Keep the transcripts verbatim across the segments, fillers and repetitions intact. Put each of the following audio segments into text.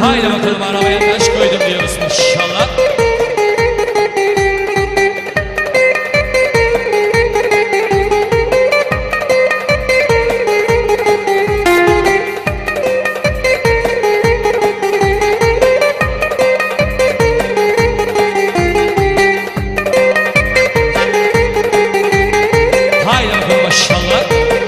Haydi bakalım, arabaya taş koydum diyoruz inşallah. Haydi bakalım maşallah.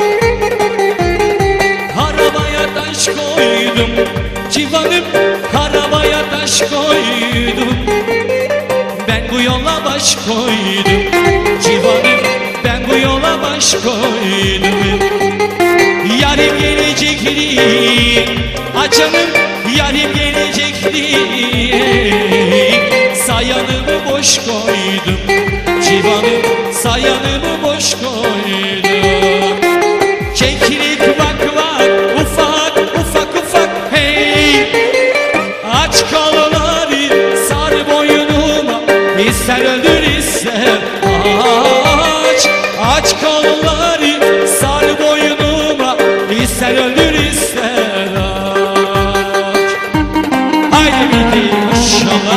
Arabaya taş koydum civanım, arabaya taş koydum. Ben bu yola baş koydum civanım, ben bu yola baş koydum. Yarim gelecek diye, acanım yarim gelecek diye, sayanımı boş koydum civanım, sayanımı boş koydum. Çekilik bak bak, ufak ufak ufak hey, aç kolları sar boynuma, ister öldür ister aç. Aç kolları sar boynuma, ister öldür ister aç. Haydi bitti maşallah.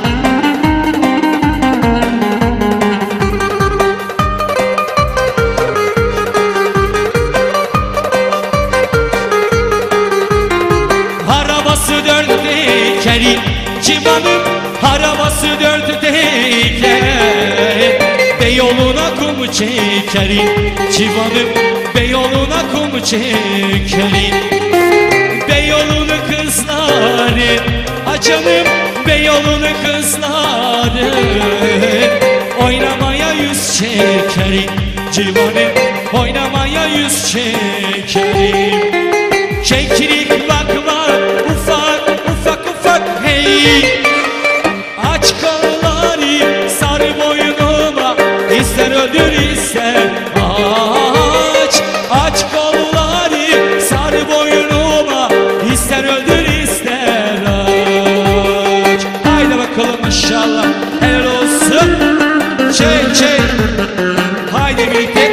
Tekerin civanım, arabası dört teker. Beyoğlu'na kum çekerin civanım, Beyoğlu'na kum çekerin. Beyoğlu'nu kızları, acanım Beyoğlu'nu kızları, oynamaya yüz çekerin civanım, oynamaya yüz çekerin. Çekirik bak bak, ufak ufak ufak hey, aç kolları sar boynuma, ister öldür ister aç. Aç kolları sar boynuma, ister öldür ister aç. Haydi bakalım maşallah, helal olsun. Çey çey, haydi birlikte.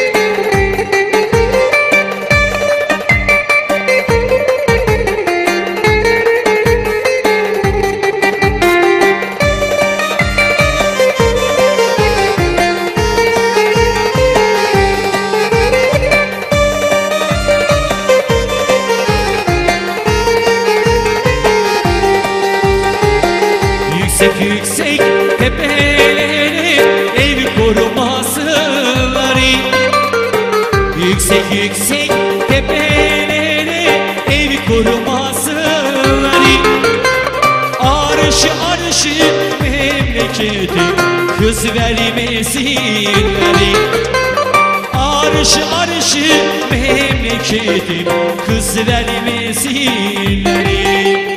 Yüksek yüksek tepeleri ev korumasıları, yüksek yüksek tepeleri ev korumasıları, arşı arşı memleketi kız vermesinleri, arşı arşı memleketi kız vermesinleri.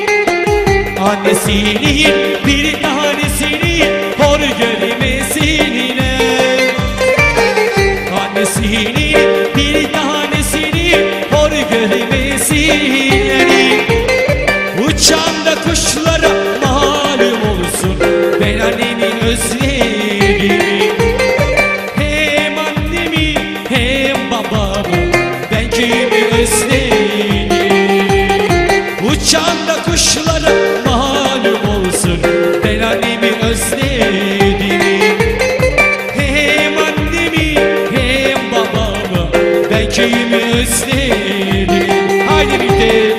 Annesinin bir tanesini hor görmesinler, annesinin bir tanesini hor görmesinler. Uçan da kuşlara malum olsun, ben annemi özledim. Hem annemi hem babamı ben kimi özledim. Uçan da kuşlara malum olsun, ben annemi özledim. Hem annemi hem babamı ben kimi özledim. Haydi bitti.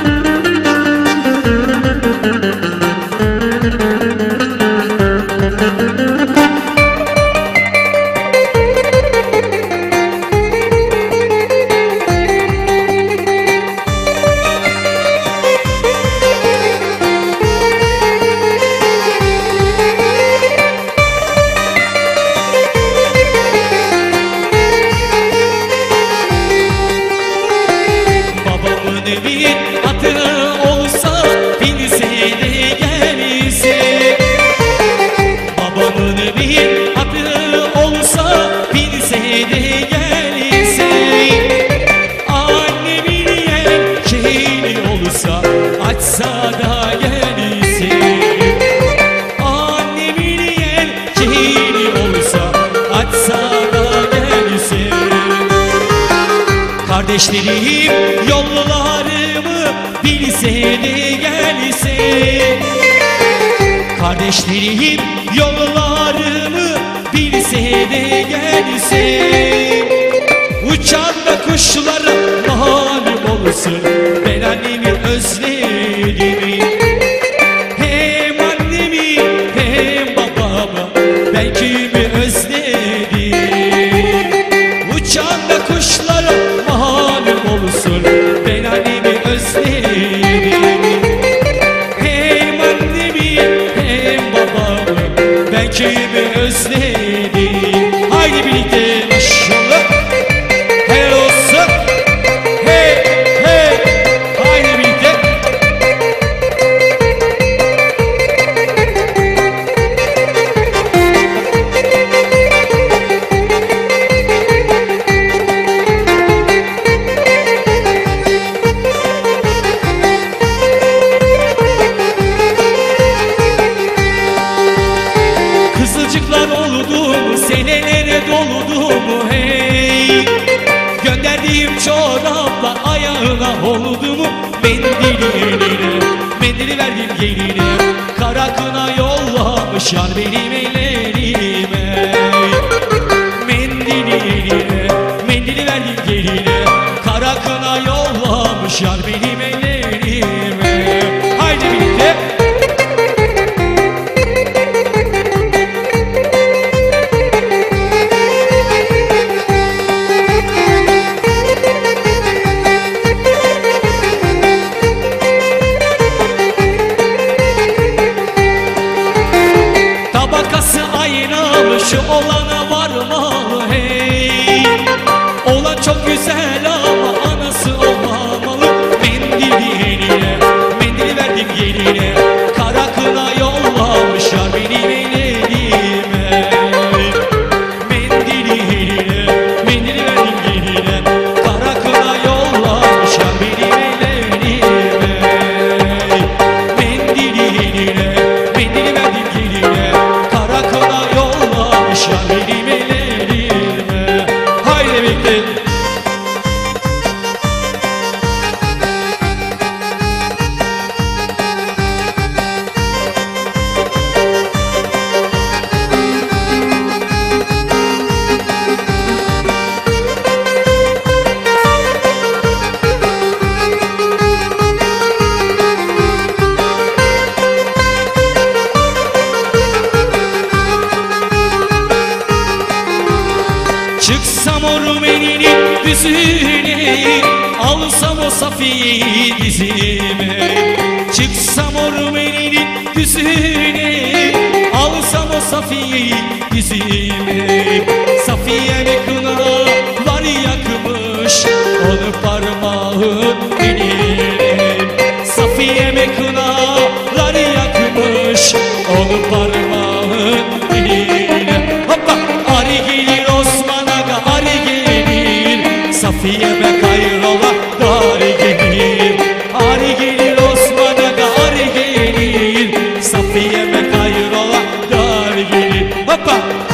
Bir atı olsa binse de gelse, babamın bir atı olsa binse de gelse, annemin yelkeni olsa açsa da gelse, annemin yelkeni olsa açsa da gelse. Kardeşlerim yollarımı bilse de gelse, Kardeşlerim yollarını bilse de gelse, uçan da kuşlara malum olsun, ben annemi özledim. Hem annemi hem babamı ben kimi özledim. Uçan da kuşlara malum olsun, ben annemi özledim. Hem annemi hem babamı ben kimi özledim. Haydi birlikte maşallah. Helal olsun. Hey hey. Haydi birlikte. Kızılcıklar oldu mu, senelere doldu mu hey? Gönderdiğim çorapla ayağına oldu mu? Mendili eline, mendili verdim geline, kara kına yollamış yar benim ellerime. Mendili eline, mendili verdim geline, kara kına yollamış yar benim ellerime. Haydi birlikte. Tabakası aynalı şu olana varmalı hey. Olan çok güzel ama anası olmamalı. Mendili eline, mendili verdim geline, kara kına yollamış yar benim ellerime. Mendili eline, mendili verdim geline, kara kına yollamış yar benim ellerime. Mendili eline, mendili verdim geline, kara kına yollamış yar benim ellerime. Haydi bekle. Çıksam o Rumeli'nin düzüne, alsam o Safiye'yi dizime. Çıksam o Rumeli'nin düzüne, alsam o Safiye'yi dizime. Safiye'me kınalar yakmış, onu parmağın diline. Safiye'me kınalar yakmış, onu parmağın diline. Hoppa! Ari gelir Osman Aga, Ari gelir, Safiye'me kayrola dari gelir. Ari gelir Osman Aga, Ari gelir, Safiye'me kayrola dari gelir. Hoppa!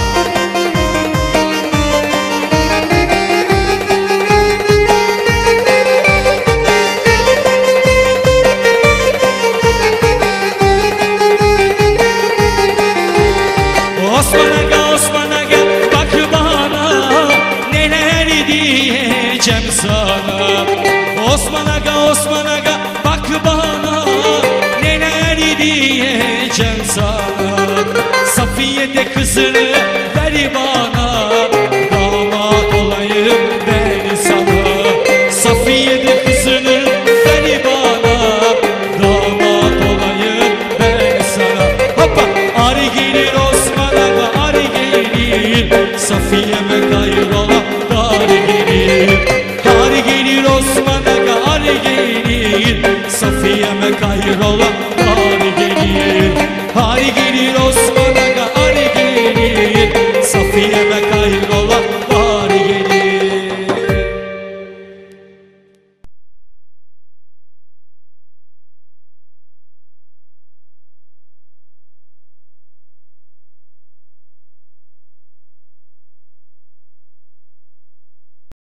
Osman Aga, Osman Aga, bak bana neler diyeceğim sana. Osman Aga, Osman Aga, bak bana neler diyeceğim sana. Safiye de kızını ver bana.